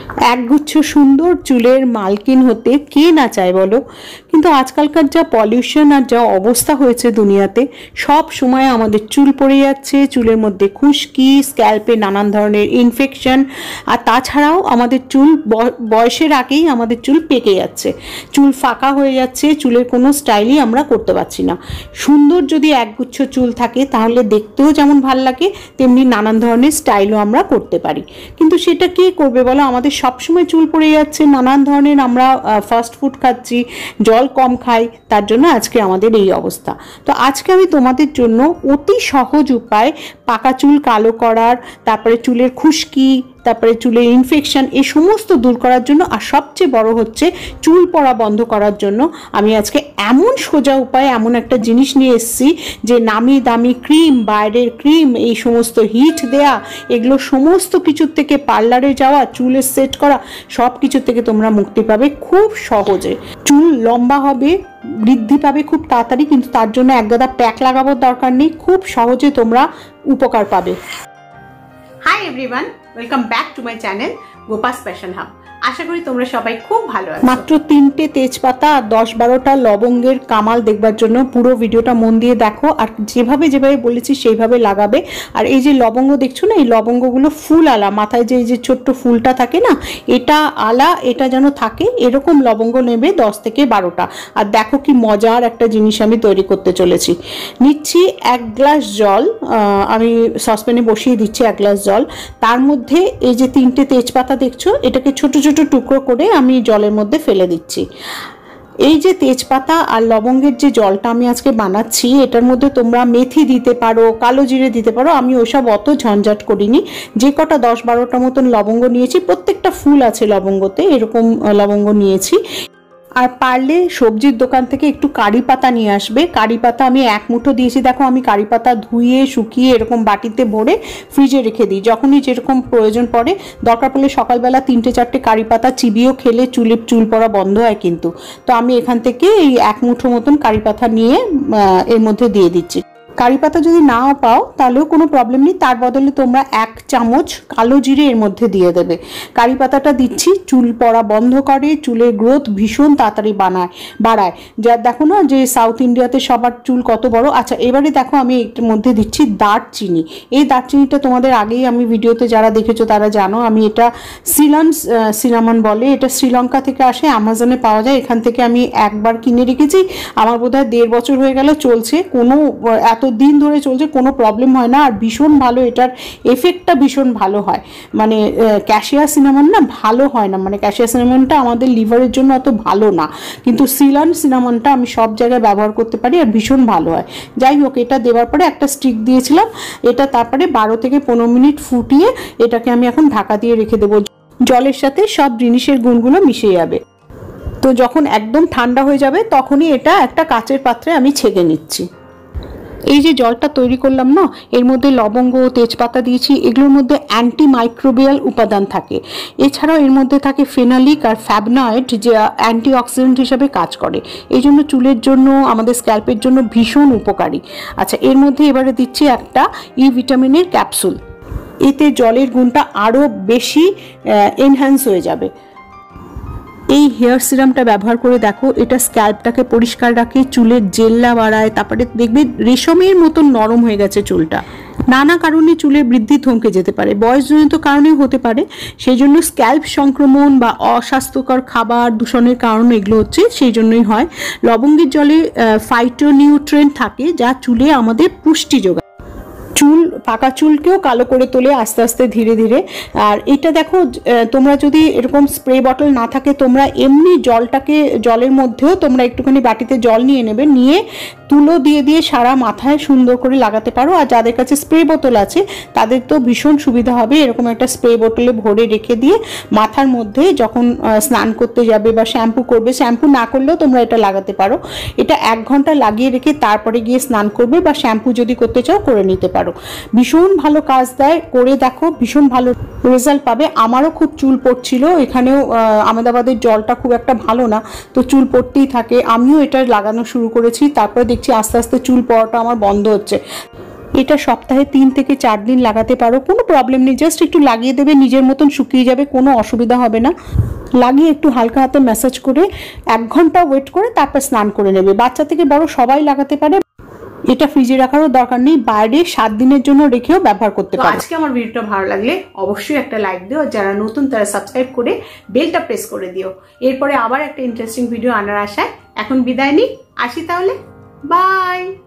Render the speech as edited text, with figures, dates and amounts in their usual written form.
একগুচ্ছ সুন্দর চুলের মালকিন হতে কে না চায় বলো। কিন্তু আজকালকার যা পলিউশন আর যা অবস্থা হয়েছে দুনিয়াতে, সব সময় আমাদের চুল পড়ে যাচ্ছে, চুলের মধ্যে খুশকি, স্ক্যাল্পে নানান ধরনের ইনফেকশন, আর তাছাড়াও আমাদের চুল বয়সের আগেই আমাদের চুল পেকে যাচ্ছে, চুল ফাঁকা হয়ে যাচ্ছে, চুলের কোনো স্টাইলই আমরা করতে পারছি না। সুন্দর যদি একগুচ্ছ চুল থাকে তাহলে দেখতেও যেমন ভাল লাগে, তেমনি নানান ধরনের স্টাইলও আমরা করতে পারি। কিন্তু সেটা কে করবে বলো? আমাদের সবসময় চুল পড়ে যাচ্ছে, নানান ধরনের আমরা ফাস্ট ফুড খাচ্ছি, জল কম খাই, তার জন্য আজকে আমাদের এই অবস্থা। তো আজকে আমি তোমাদের জন্য অতি সহজ উপায় পাকা চুল কালো করার, তারপরে চুলের খুশকি, তারপরে চুলের ইনফেকশন, এই সমস্ত দূর করার জন্য, আর সবচেয়ে বড় হচ্ছে চুল পড়া বন্ধ করার জন্য আমি আজকে এমন সোজা উপায়, এমন একটা জিনিস নিয়ে এসেছি যে নামি দামি ক্রিম, বাইরের ক্রিম, এই সমস্ত হিট দেয়া, এগুলো সমস্ত কিছুর থেকে, পার্লারে যাওয়া, চুলের সেট করা, সব কিছুর থেকে তোমরা মুক্তি পাবে খুব সহজে। চুল লম্বা হবে, বৃদ্ধি পাবে খুব তাড়াতাড়ি, কিন্তু তার জন্য একগাদা প্যাক লাগাবার দরকার নেই, খুব সহজে তোমরা উপকার পাবে। Hi everyone, welcome back to my channel Gopa's fashion hub. আশা করি তোমরা সবাই খুব ভালো আছো। মাত্র 3টে তেজপাতা আর 10-12টা লবঙ্গের কামাল দেখবার জন্য পুরো ভিডিওটা মন দিয়ে দেখো, আর যেভাবে যেভাবে বলেছি সেইভাবে লাগাবে। আর এই যে লবঙ্গ দেখছো না, এই লবঙ্গগুলো ফুল আলা, মাথায় যে এই যে ছোট্ট ফুলটা থাকে না, এটা আলা, এটা যেন থাকে এরকম লবঙ্গ নেবে 10 থেকে 12টা। আর দেখো কি মজার একটা জিনিস আমি তৈরি করতে চলেছি। নিচ্ছি 1 গ্লাস জল, আমি সসপ্যানে বসিয়ে দিচ্ছি 1 গ্লাস জল। তার মধ্যে এই যে 3টে তেজপাতা দেখছো, এটাকে ছোট ছোট টুকরো করে আমি জলের মধ্যে ফেলে দিচ্ছি। এই যে তেজপাতা আর লবঙ্গের যে জলটা আমি আজকে বানাচ্ছি, এটার মধ্যে তোমরা মেথি দিতে পারো, কালো জিরে দিতে পারো, আমি ওসব অত ঝঞ্ঝাট করিনি। যে কটা 10-12টা মতন লবঙ্গ নিয়েছি, প্রত্যেকটা ফুল আছে লবঙ্গতে, এরকম লবঙ্গ নিয়েছি। আর পারলে সবজির দোকান থেকে একটু কারি পাতা নিয়ে আসবে। কারি পাতা আমি 1 মুঠো দিয়েছি। দেখো আমি কারি পাতা ধুয়ে শুকিয়ে এরকম বাটিতে ভরে ফ্রিজে রেখে দিই, যখনই যেরকম প্রয়োজন পড়ে। দরকার পড়লে সকালবেলা 3-4টে কারি পাতা চিবিয়েও খেলে চুল পড়া বন্ধ হয় কিন্তু। তো আমি এখান থেকে এই 1 মুঠো মতন কারি পাতা নিয়ে এর মধ্যে দিয়ে দিচ্ছি। কারি পাতা যদি নাও পাও তাহলেও কোনো প্রবলেম নেই, তার বদলে তোমরা 1 চামচ কালো জিরে এর মধ্যে দিয়ে দেবে। কারি পাতাটা দিচ্ছি, চুল পড়া বন্ধ করে, চুলের গ্রোথ ভীষণ তাড়াতাড়ি বাড়ায়। যা দেখো না যে সাউথ ইন্ডিয়াতে সবার চুল কত বড়। আচ্ছা, এবারে দেখো আমি এর মধ্যে দিচ্ছি দারচিনি। এই দারচিনিটা তোমাদের আগেই আমি ভিডিওতে যারা দেখেছো তারা জানো, আমি এটা সিলন সিনামন বলে, এটা শ্রীলঙ্কা থেকে আসে, অ্যামাজনে পাওয়া যায়। এখান থেকে আমি একবার কিনে রেখেছি, আমার বোধহয় 1.5 বছর হয়ে গেল চলছে, কোনো এত দিন ধরে চলছে, কোনো প্রবলেম হয় না। আর ভীষণ ভালো, এটার এফেক্টটা ভীষণ ভালো হয়। মানে ক্যাশিয়া সিনামন না ভালো হয় না, মানে ক্যাশিয়া সিনামনটা আমাদের লিভারের জন্য অত ভালো না, কিন্তু সিলন সিনামনটা আমি সব জায়গায় ব্যবহার করতে পারি আর ভীষণ ভালো হয়। যাই হোক, এটা দেওয়ার পরে একটা স্টিক দিয়েছিলাম, এটা তারপরে 12 থেকে 15 মিনিট ফুটিয়ে এটাকে আমি এখন ঢাকা দিয়ে রেখে দেবো। জলের সাথে সব জিনিসের গুণগুলো মিশে যাবে। তো যখন একদম ঠান্ডা হয়ে যাবে তখনই এটা একটা কাচের পাত্রে আমি ছেঁকে নিচ্ছি। এই যে জলটা তৈরি করলাম না, এর মধ্যে লবঙ্গ, তেজপাতা দিয়েছি, এগুলোর মধ্যে অ্যান্টিমাইক্রোবিয়াল উপাদান থাকে। এছাড়াও এর মধ্যে থাকে ফেনালিক আর ফ্যাবনয়েড, যে অ্যান্টিঅক্সিডেন্ট হিসেবে কাজ করে। এই জন্য চুলের জন্য, আমাদের স্ক্যাল্পের জন্য ভীষণ উপকারী। আচ্ছা, এর মধ্যে এবারে দিচ্ছি একটা ই ভিটামিনের ক্যাপসুল। এতে জলের গুণটা আরও বেশি এনহ্যান্স হয়ে যাবে। এই হেয়ার সিরামটা ব্যবহার করে দেখো, এটা স্ক্যাল্পটাকে পরিষ্কার রাখে, চুলের জেল্লা বাড়ায়, তারপরে দেখবে রেশমের মতন নরম হয়ে গেছে চুলটা। নানা কারণে চুলের বৃদ্ধি থমকে যেতে পারে, বয়সজনিত কারণেও হতে পারে, সেই জন্য স্ক্যাল্প সংক্রমণ বা অস্বাস্থ্যকর খাবার দূষণের কারণ এগুলো হচ্ছে, সেই জন্যই হয়। লবঙ্গের জলে ফাইটোনিউট্রিয়েন্ট থাকে যা চুলে আমাদের পুষ্টি যোগায়, চুল পাকা চুলকেও কালো করে তোলে আস্তে আস্তে ধীরে ধীরে। আর এটা দেখো, তোমরা যদি এরকম স্প্রে বটল না থাকে, তোমরা এমনি জলের মধ্যেও তোমরা একটুখানি বাটিতে জল নিয়ে নেবে, নিয়ে তুলো দিয়ে দিয়ে সারা মাথায় সুন্দর করে লাগাতে পারো। আর যাদের কাছে স্প্রে বোতল আছে তাদের তো ভীষণ সুবিধা হবে, এরকম একটা স্প্রে বোতলে ভরে রেখে দিয়ে মাথার মধ্যে যখন স্নান করতে যাবে বা শ্যাম্পু করবে, শ্যাম্পু না করলেও তোমরা এটা লাগাতে পারো। এটা 1 ঘন্টা লাগিয়ে রেখে তারপরে গিয়ে স্নান করবে, বা শ্যাম্পু যদি করতে চাও করে নিতে পারো। ভীষণ ভালো কাজ দেয়, করে দেখো, ভীষণ ভালো রেজাল্ট পাবে। আমারও খুব চুল পড়ছিল, এখানেও আহমেদাবাদের জলটা খুব একটা ভালো না, তো চুল পড়তেই থাকে। আমিও এটা লাগানো শুরু করেছি, তারপরে দেখছি আস্তে আস্তে চুল পড়াটা আমার বন্ধ হচ্ছে। এটা সপ্তাহে 3 থেকে 4 দিন লাগাতে পারো, কোনো প্রবলেম নেই। জাস্ট একটু লাগিয়ে দেবে, নিজের মতন শুকিয়ে যাবে, কোনো অসুবিধা হবে না। লাগিয়ে একটু হালকা হাতে ম্যাসাজ করে 1 ঘন্টা ওয়েট করে তারপর স্নান করে নেবে। বাচ্চা থেকে বড় সবাই লাগাতে পারে। এটা ফ্রিজে রাখারও দরকার নেই, বাইরে 7 দিনের জন্য রেখেও ব্যবহার করতে পারো। আজকে আমার ভিডিওটা ভালো লাগলে অবশ্যই একটা লাইক দিও, যারা নতুন তারা সাবস্ক্রাইব করে বেলটা প্রেস করে দিও। এরপরে আবার একটা ইন্টারেস্টিং ভিডিও আনার আশায় এখন বিদায় নিই, আসি তাহলে, বাই।